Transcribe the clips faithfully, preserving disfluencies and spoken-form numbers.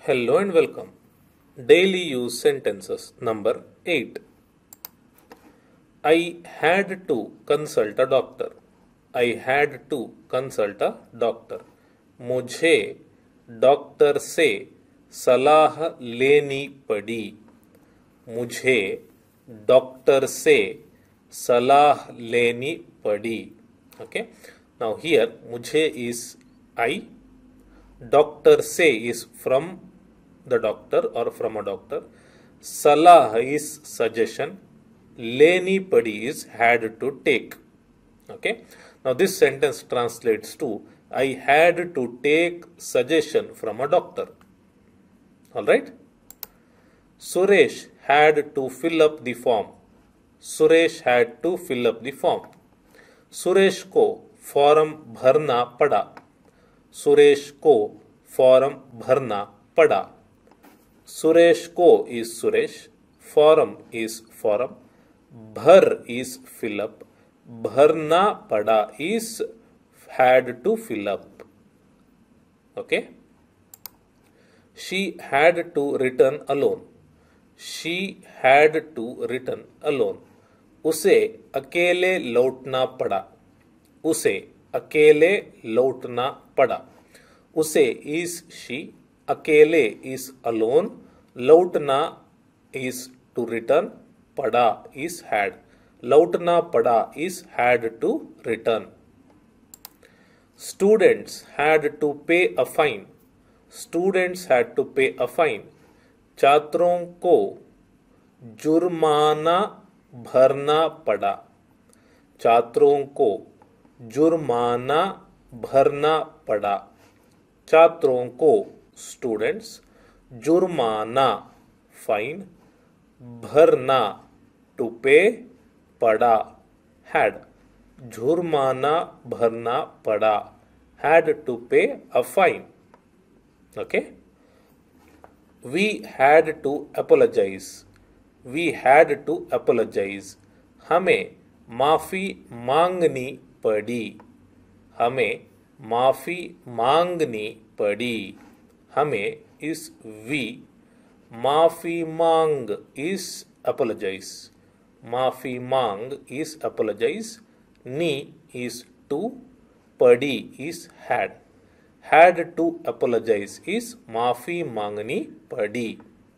Hello and welcome. Daily use sentences number eight. I had to consult a doctor. I had to consult a doctor. मुझे doctor से सलाह लेनी पड़ी. मुझे doctor से सलाह लेनी पड़ी. Okay. Now here मुझे is I. Doctor say is from the doctor or from a doctor. Salah is suggestion. Leni padi is had to take. Okay. Now this sentence translates to I had to take suggestion from a doctor. Alright. Suresh had to fill up the form. Suresh had to fill up the form. Suresh को form भरना पड़ा. सुरेश को form भरना पड़ा. सुरेश को is Suresh. Form is form. भर is fill up. भरना पड़ा is had to fill up. Okay. She had to return alone. She had to return alone. उसे अकेले लौटना पड़ा. उसे अकेले लौटना पड़ा. उसे is she. अकेले is alone. लौटना is to return. पड़ा is had. लौटना पड़ा is had to return. Students had to pay a fine. Students had to pay a fine. छात्रों को जुर्माना भरना पड़ा. छात्रों को जुर्माना भरना पड़ा. छात्रों को स्टूडेंट्स जुर्माना फाइन भरना टू पे पड़ा हैड. जुर्माना भरना पड़ा had to pay a fine. Okay. We had to apologise. We had to apologize. हमें माफ़ी मांगनी पड़ी. हमें माफ़ी मांगनी पड़ी. हमें is we. माफ़ी मांग is apologize. माफ़ी मांग is apologize. Knee is to. पड़ी is had. Had to apologize is माफ़ी मांगनी पड़ी.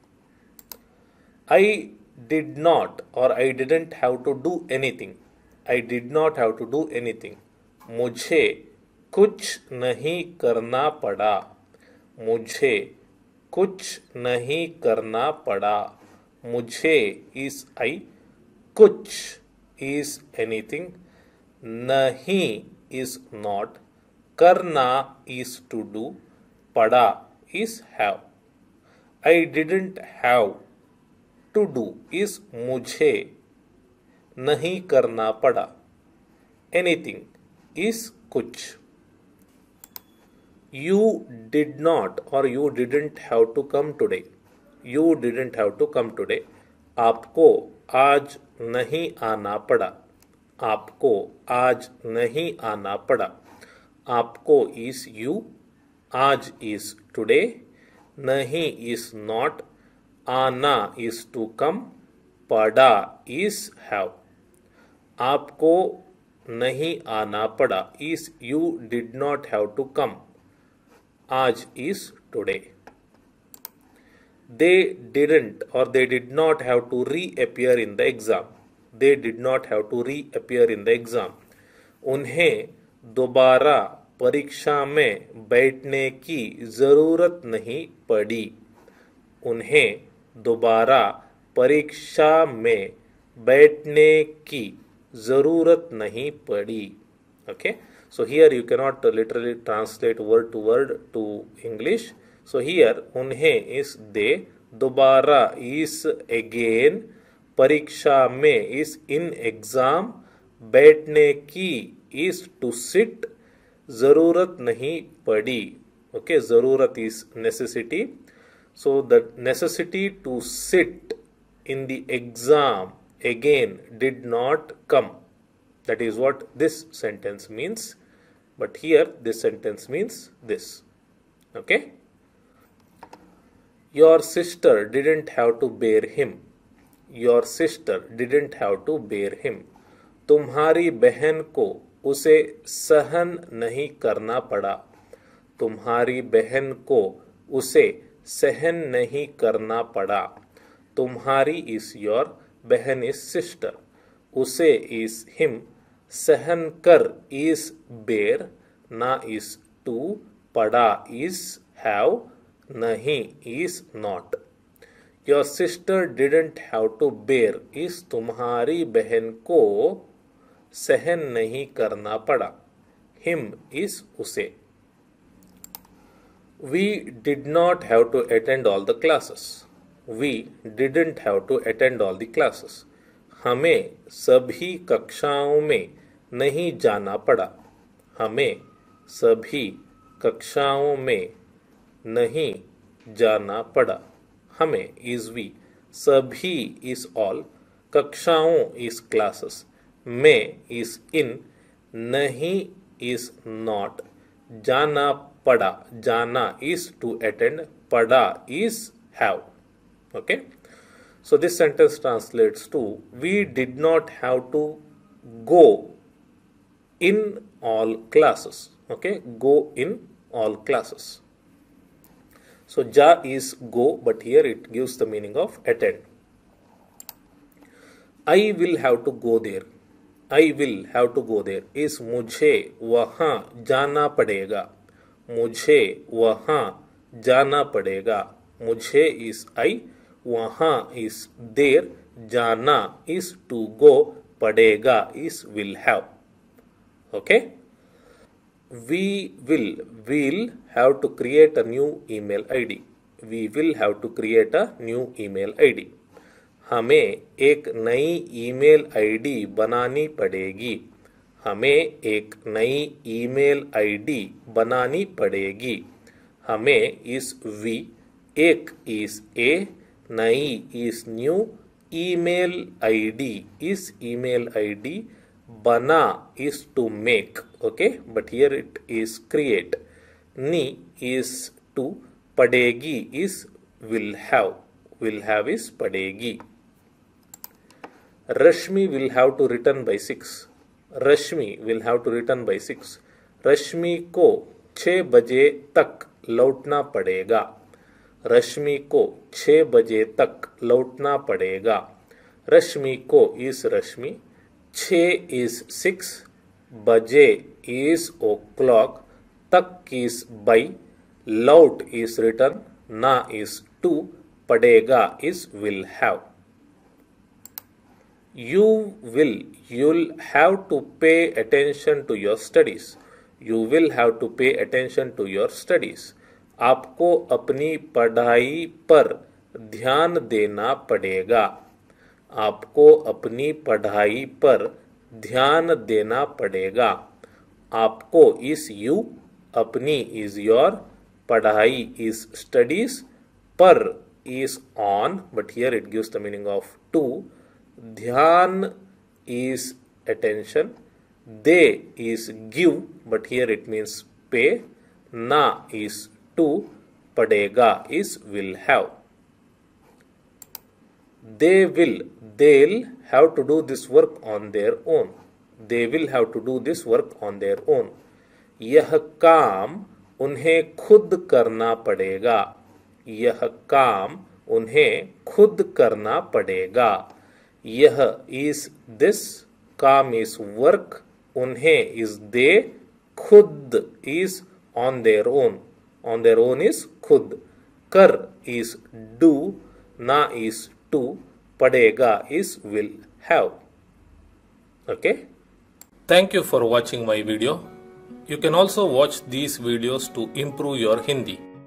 I did not or I didn't have to do anything. I did not have to do anything. मुझे कुछ नहीं करना पड़ा. मुझे कुछ नहीं करना पड़ा. मुझे is I. कुछ is anything. नहीं is not. करना is to do. पड़ा is have. I didn't have to do is मुझे नहीं करना पड़ा. Anything is कुछ. You did not or you didn't have to come today. You didn't have to come today. आपको आज नहीं आना पड़ा. आपको आज नहीं आना पड़ा. आपको is you. आज is today. नहीं is not. आना is to come. पड़ा is have. आपको नहीं आना पड़ा is you did not have to come. आज is today. They didn't or they did not have to reappear in the exam. They did not have to reappear in the exam. उन्हें दोबारा परीक्षा में बैठने की जरूरत नहीं पड़ी. उन्हें दोबारा परीक्षा में बैठने की जरूरत नहीं पड़ी. Okay. So here you cannot literally translate word to word to English. So here उन्हें is they. दोबारा is again. परीक्षा में is in exam. बैठने की is to sit. जरूरत नहीं पड़ी. Okay. जरूरत is necessity. So the necessity to sit in the exam again did not come. That is what this sentence means. But here this sentence means this. Okay. Your sister didn't have to bear him, your sister didn't have to bear him. तुम्हारी बहन को उसे सहन नहीं करना पड़ा, तुम्हारी बहन को उसे सहन नहीं करना पड़ा। तुम्हारी इज योर, बहन इज सिस्टर, उसे इज हिम, सहन कर इज बेर, ना इज टू, पड़ा इज हैव, नहीं is not. Your sister didn't have to bear is तुम्हारी बहन को सहन नहीं करना पड़ा, हिम इज उसे। We did not have to attend all the classes. We didn't have to attend all the classes. हमें सभी कक्षाओं में नहीं जाना पड़ा, हमें सभी कक्षाओं में नहीं जाना पड़ा। हमें is we, सभी is all, कक्षाओं is classes, में is in, नहीं is not, जाना पड़ा, जाना is to attend, पड़ा is have. Okay, so this sentence translates to we did not have to go in all classes. Okay, go in all classes. So ja is go, but here it gives the meaning of attend. I will have to go there, I will have to go there is मुझे वहां जाना पड़ेगा, मुझे वहां जाना पड़ेगा। मुझे इस आई, वहां इस देर, जाना इस टू गो, पड़ेगा is will have. Okay, we will will have to create a new email ID, we will have to create a new email ID. हमें एक नई ईमेल आईडी बनानी पड़ेगी, हमें एक नई ईमेल आईडी बनानी पड़ेगी। हमें इस वी, एक इस ए, नई is new, email ID is email ID, बना is to make, okay, but here it is create. नी इज टू, पड़ेगी is will have, will have is पड़ेगी। Rashmi will have to return by six, Rashmi will have to return by six. Rashmi को छह बजे तक लौटना पड़ेगा, रश्मि को छह बजे तक लौटना पड़ेगा। रश्मि को इस रश्मि, छह इज सिक्स, बजे इज ओ क्लॉक, तक इज बाई, लौट इज रिटर्न, ना इज टू, पड़ेगा is will have. You will, you'll have to pay attention to your studies. You will have to pay attention to your studies. आपको अपनी पढ़ाई पर ध्यान देना पड़ेगा, आपको अपनी पढ़ाई पर ध्यान देना पड़ेगा। आपको इस यू, अपनी इज योर, पढ़ाई इज स्टडीज, पर is on, but here it gives the meaning of to. ध्यान is attention, they is give, but here it means pay, na is to, padega is will have. They will, they'll have to do this work on their own, they will have to do this work on their own. यह काम उन्हें खुद करना पड़ेगा, यह काम उन्हें खुद करना पड़ेगा। यह is this, काम is work, उन्हें is they, खुद is on their own, on their own is खुद, कर is do, ना is to, पड़ेगा is will have. Okay? Thank you for watching my video. You can also watch these videos to improve your Hindi.